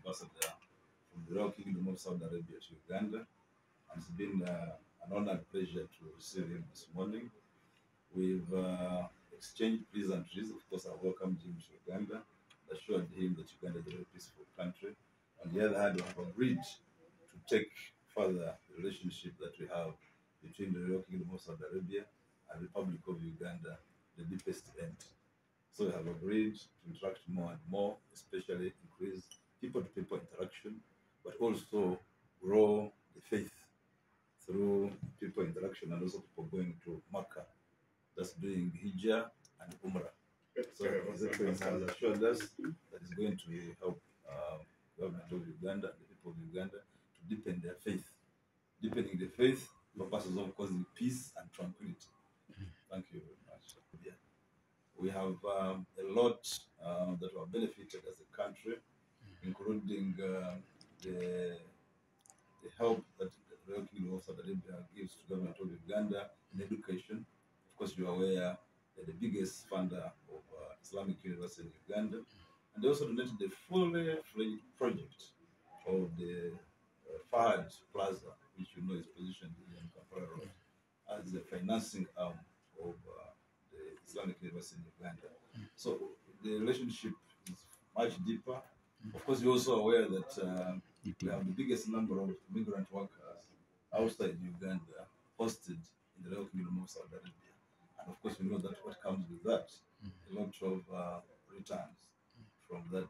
ambassador from the Royal Kingdom of Saudi Arabia to Uganda. And it's been an honor and pleasure to receive him this morning. We've exchanged pleasantries. Of course, I welcomed him to Uganda, assured him that Uganda is a very peaceful country. On the other hand, we have agreed to take further the relationship that we have between the Royal Kingdom of Saudi Arabia and the Republic of Uganda, the deepest end. So we have agreed to interact more and more, especially increase people-to-people interaction, but also grow the faith through people interaction and also people going to Makkah, that's doing Hijjah and Umrah. So His Excellency has assured us that it's going to help the government of Uganda and the people of Uganda to deepen their faith. Deepening the faith purposes of causing peace and tranquility. Thank you very much. Yeah. We have a lot that were benefited as a country, including the help that the Royal Kingdom of Saudi Arabia gives to the government of Uganda in education. Of course, you are aware that the biggest funder of Islamic University in Uganda, and they also donated the fully fledged project of the Fahad Plaza, which you know is positioned in Kampala Road, as the financing arm of the Islamic University in Uganda. So the relationship is much deeper. Of course, you're also aware that we have the biggest number of migrant workers outside Uganda hosted in the Royal Kingdom of Saudi Arabia. And of course, we know that what comes with that, a lot of returns from that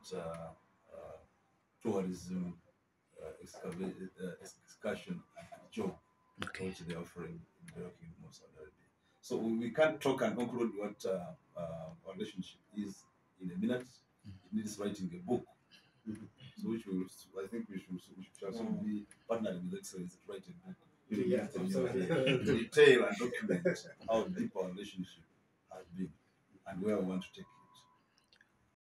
tourism, excursion, and job which they are offering in the Royal Kingdom of Saudi Arabia. So we can't talk and conclude what our relationship is in a minute. It needs writing a book. So which I think we should also be partnering with Excellency to write a book. Detail and document how deep our relationship has been and where we want to take it.